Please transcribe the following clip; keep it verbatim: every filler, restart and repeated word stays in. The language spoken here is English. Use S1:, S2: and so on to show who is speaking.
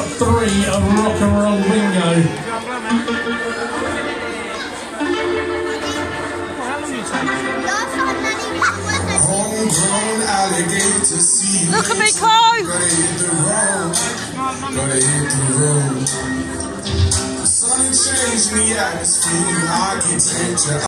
S1: three of Rock and Roll Bingo.
S2: Homegrown alligator seaweed.
S3: Look at me, Chloe.
S2: Gotta hit the road. Gotta hit the road. The sun changed the atmosphere, architecture.